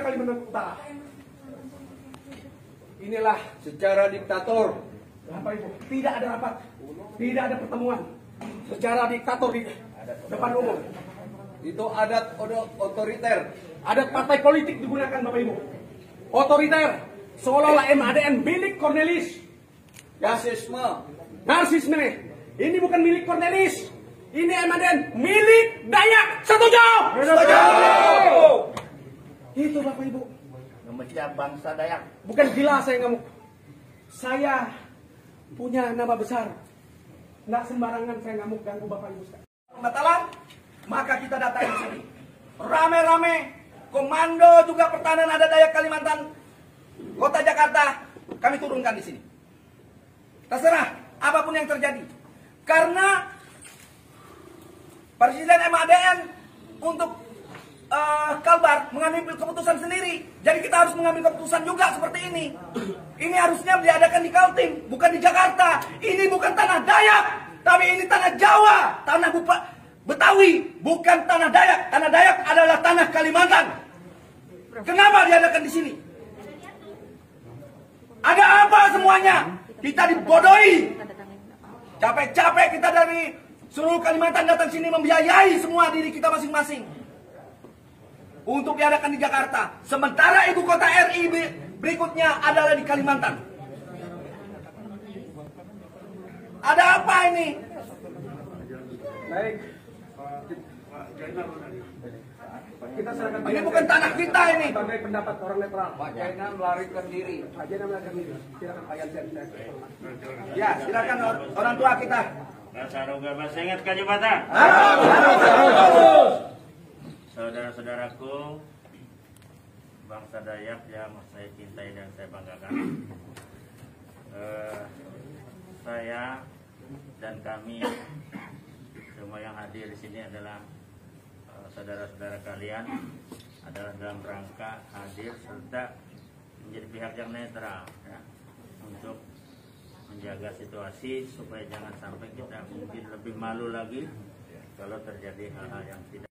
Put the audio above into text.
daerah Kalimantan Utara. Inilah Secara diktator. Bapak Ibu, tidak ada rapat, tidak ada pertemuan secara diktator di depan umum. Itu adat otoriter. Adat partai politik digunakan Bapak Ibu. Otoriter, seolah-olah MADN milik Cornelis. Rasisme. Narsisme. Ini bukan milik Cornelis. Ini MADN milik Dayak. Setuju? Setuju. Itu Bapak Ibu. Memecah bangsa Dayak. Bukan gila saya ngamuk. Saya punya nama besar. Nggak sembarangan saya ngamuk ganggu Bapak Ibu sekalian. Pembatalan, maka kita datang di sini. Rame-rame, komando juga pertahanan adat Dayak Kalimantan, Kota Jakarta, kami turunkan di sini. Terserah apapun yang terjadi. Karena Presiden MADN untuk Kalbar mengambil keputusan sendiri. Jadi kita harus mengambil keputusan juga seperti ini. Ini harusnya diadakan di Kaltim, bukan di Jakarta. Ini bukan tanah Dayak, tapi ini tanah Jawa, tanah Betawi, bukan tanah Dayak. Tanah Dayak adalah tanah Kalimantan. Kenapa diadakan di sini? Ada apa semuanya? Kita dibodohi. Capek-capek kita dari seluruh Kalimantan datang sini membiayai semua diri kita masing-masing untuk diadakan di Jakarta. Sementara ibu kota RI berikutnya adalah di Kalimantan. Ada apa ini? Baik. Kita serahkan. Ini bukan tanah kita ini. Sebagai pendapat orang netral. Pak Jainan melarikan diri. Pak Jainan melarikan diri. Silakan Pak Yansen. Ya, silakan orang tua kita. Saroga masih ingat Kajubata? Saudara-saudaraku, bangsa Dayak yang saya cintai dan saya banggakan, saya dan kami semua yang hadir di sini adalah saudara-saudara kalian, adalah dalam rangka hadir serta menjadi pihak yang netral, ya, untuk menjaga situasi supaya jangan sampai kita mungkin lebih malu lagi kalau terjadi hal-hal yang tidak